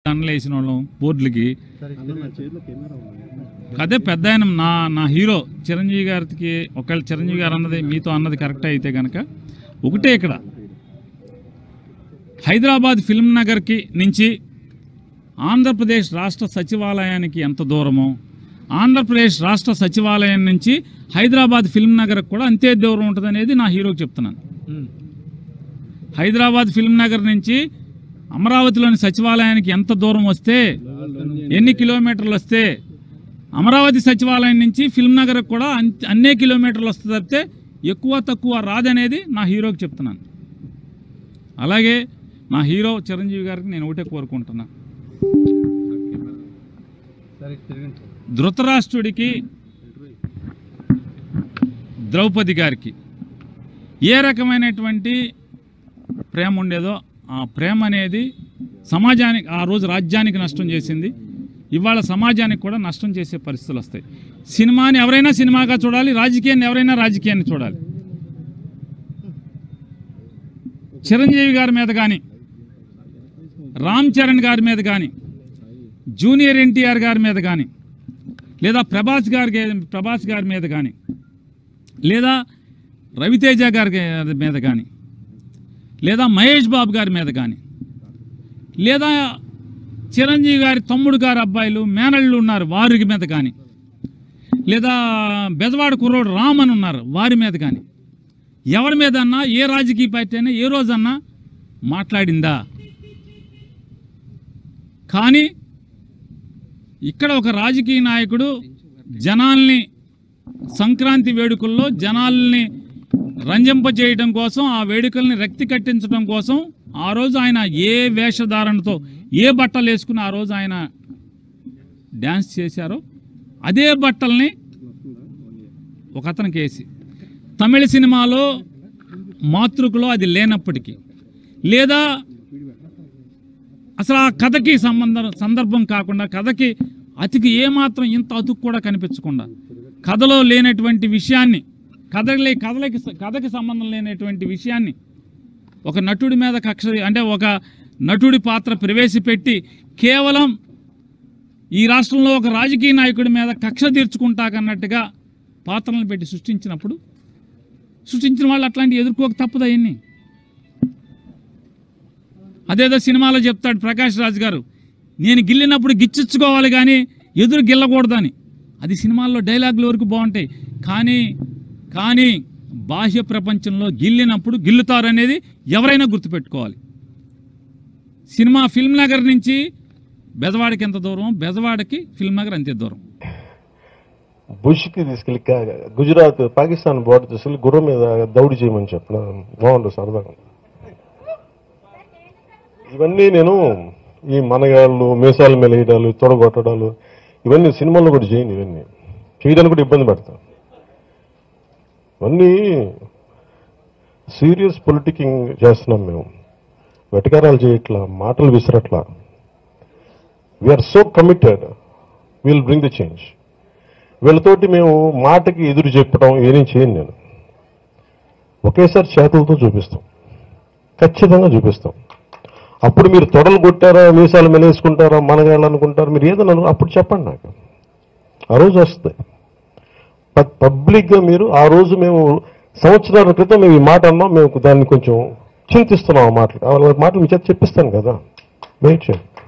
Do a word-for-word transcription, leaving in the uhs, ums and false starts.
దండలు వేసిన వాళ్ళం బోర్డులకి. అదే పెద్ద ఆయన నా నా హీరో చిరంజీవి గారికి, ఒకవేళ చిరంజీవి గారు అన్నది మీతో అన్నది కరెక్ట్ అయితే కనుక ఒకటే, ఇక్కడ హైదరాబాద్ ఫిల్మ్ నగర్కి నుంచి ఆంధ్రప్రదేశ్ రాష్ట్ర సచివాలయానికి ఎంత దూరమో, ఆంధ్రప్రదేశ్ రాష్ట్ర సచివాలయం నుంచి హైదరాబాద్ ఫిల్మ్ నగర్కి కూడా అంతే దూరం ఉంటుంది అనేది నా హీరోకి చెప్తున్నాను. హైదరాబాద్ ఫిల్మ్ నగర్ నుంచి అమరావతిలోని సచివాలయానికి ఎంత దూరం వస్తే, ఎన్ని కిలోమీటర్లు వస్తే, అమరావతి సచివాలయం నుంచి ఫిల్మ్ నగర్కి కూడా అన్నే కిలోమీటర్లు వస్తుంది తప్పితే ఎక్కువ తక్కువ రాదనేది నా హీరోకి చెప్తున్నాను. అలాగే నా హీరో చిరంజీవి గారికి నేను ఒకటే కోరుకుంటున్నా, ధృతరాష్ట్రుడికి ద్రౌపది గారికి ఏ రకమైనటువంటి ప్రేమ ఉండేదో ఆ ప్రేమ అనేది సమాజానికి, ఆ రోజు రాజ్యానికి నష్టం చేసింది, ఇవాళ సమాజానికి కూడా నష్టం చేసే పరిస్థితులు వస్తాయి. సినిమాని ఎవరైనా సినిమాగా చూడాలి, రాజకీయాన్ని ఎవరైనా రాజకీయాన్ని చూడాలి. చిరంజీవి గారి మీద కానీ, రామ్ చరణ్ గారి మీద కానీ, జూనియర్ ఎన్టీఆర్ గారి మీద కానీ, లేదా ప్రభాస్ గారి ప్రభాస్ గారి మీద కానీ, లేదా రవితేజ గారి మీద కానీ, లేదా మహేష్ బాబు గారి మీద కానీ, లేదా చిరంజీవి గారి తమ్ముడు గారి అబ్బాయిలు మేనళ్ళు ఉన్నారు వారి మీద కానీ, లేదా బెజవాడ కుర్రోడు రామ్ అని ఉన్నారు వారి మీద కానీ, ఎవరి మీద అన్నా ఏ రాజకీయ పార్టీ అయినా ఏ రోజన్నా మాట్లాడిందా? కానీ ఇక్కడ ఒక రాజకీయ నాయకుడు జనాల్ని సంక్రాంతి వేడుకల్లో జనాల్ని రంజింపజేయడం కోసం, ఆ వేడుకల్ని రక్తి కట్టించడం కోసం ఆ రోజు ఆయన ఏ వేషధారణతో ఏ బట్టలు వేసుకుని ఆ రోజు ఆయన డ్యాన్స్ చేశారో అదే బట్టల్ని ఒక అతనికి వేసి, తమిళ సినిమాలో మాతృకలో అది లేనప్పటికీ, లేదా అసలు ఆ కథకి సంబంధం సందర్భం కాకుండా, కథకి అతికి ఏమాత్రం ఇంత అతుకు కూడా కనిపించకుండా, కథలో లేనటువంటి విషయాన్ని, కథలే కథలకి కథకి సంబంధం లేనటువంటి విషయాన్ని ఒక నటుడి మీద కక్ష, అంటే ఒక నటుడి పాత్ర ప్రవేశపెట్టి కేవలం ఈ రాష్ట్రంలో ఒక రాజకీయ నాయకుడి మీద కక్ష తీర్చుకుంటాకన్నట్టుగా పాత్రలను పెట్టి సృష్టించినప్పుడు, సృష్టించిన వాళ్ళు అట్లాంటివి ఎదుర్కోక తప్పదు. అవన్నీ అదేదో సినిమాలో చెప్తాడు ప్రకాష్ రాజ్ గారు, నేను గిల్లినప్పుడు గిచ్చిచ్చుకోవాలి కానీ ఎదురు గిల్లకూడదని. అది సినిమాల్లో డైలాగుల వరకు బాగుంటాయి, కానీ కానీ బాహ్య ప్రపంచంలో గిల్లినప్పుడు గిల్లుతారనేది ఎవరైనా గుర్తుపెట్టుకోవాలి. సినిమా ఫిల్మ్ నగర్ నుంచి బెజవాడకి ఎంత దూరం, బెజవాడకి ఫిల్మ్ నగర్ అంతే దూరం. బుష్కి తీసుకెళ్ళి గుజరాత్ పాకిస్తాన్ బోర్డర్ తీసుకెళ్ళి గుర్రం మీద దౌడి చేయమని చెప్పిన బాగుండు సరదాగా. ఇవన్నీ నేను ఈ మనగాళ్ళు మీసాల మీద వేయడాలు, తొడగొట్టడాలు, ఇవన్నీ సినిమాల్లో కూడా చేయను. ఇవన్నీ చేయడానికి కూడా ఇబ్బంది పడతాను. ఇవన్నీ సీరియస్ పొలిటికింగ్ చేస్తున్నాం మేము, వెటకారాలు చేయట్లా, మాటలు విసరట్లా. We're so committed, will bring the change. వీళ్ళతోటి మేము మాటకి ఎదురు చెప్పడం ఏమీ చేయను. నేను ఒకేసారి చేతులతో చూపిస్తాం, ఖచ్చితంగా చూపిస్తాం. అప్పుడు మీరు తొడలు కొట్టారా, మీసాలు మెలేసుకుంటారా, మనగాళ్ళనుకుంటారా, మీరు ఏదైనా అప్పుడు చెప్పండి నాకు, ఆ రోజు వస్తుంది పబ్లిక్గా. మీరు ఆ రోజు మేము సంవత్సరాల క్రితం మేము ఈ మాట అన్నాం, మేము దాన్ని కొంచెం చింతిస్తున్నాం. ఆ మాటలు ఆ మాటలు మీ చేత చెప్పిస్తాను కదా, వెయిట్ చేయండి.